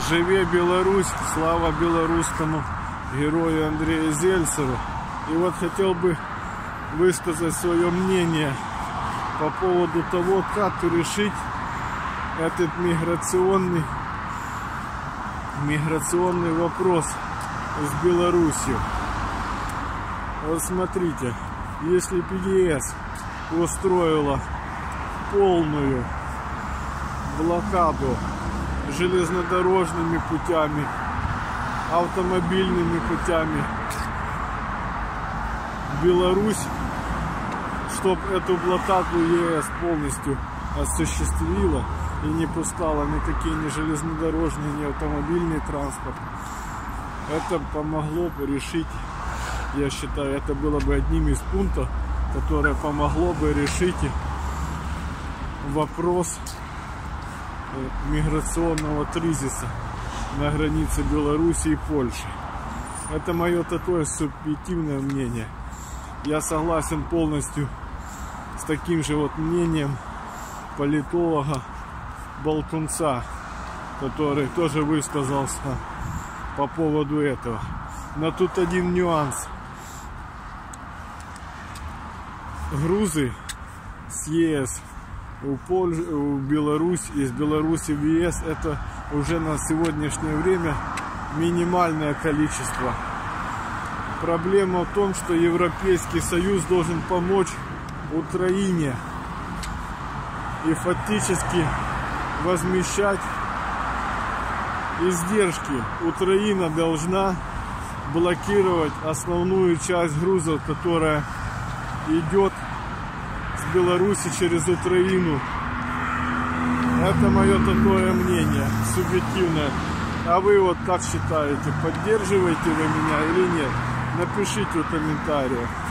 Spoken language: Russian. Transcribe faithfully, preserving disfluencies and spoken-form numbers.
Живе Беларусь, слава белорусскому герою Андрею Зельцеру. И вот хотел бы высказать свое мнение по поводу того, как решить этот миграционный, миграционный вопрос с Беларусью. Вот смотрите, если пи ди эс устроила полную блокаду железнодорожными путями, автомобильными путями Беларусь, чтобы эту блокаду ЕС полностью осуществила и не пускала никакие ни железнодорожные, ни автомобильный транспорт, это помогло бы решить, я считаю, это было бы одним из пунктов, которое помогло бы решить вопрос миграционного кризиса на границе Беларуси и Польши. Это мое такое субъективное мнение. Я согласен полностью с таким же вот мнением политолога Болтунца, который тоже высказался по поводу этого. Но тут один нюанс. Грузы с ЕС у Польши, у Беларусь, из Беларуси в ЕС, это уже на сегодняшнее время минимальное количество. Проблема в том, что Европейский Союз должен помочь Украине и фактически возмещать издержки. Украина должна блокировать основную часть грузов, которая идет с Беларуси через Украину. Это мое такое мнение, субъективное. А вы вот как считаете, поддерживаете вы меня или нет? Напишите в комментариях.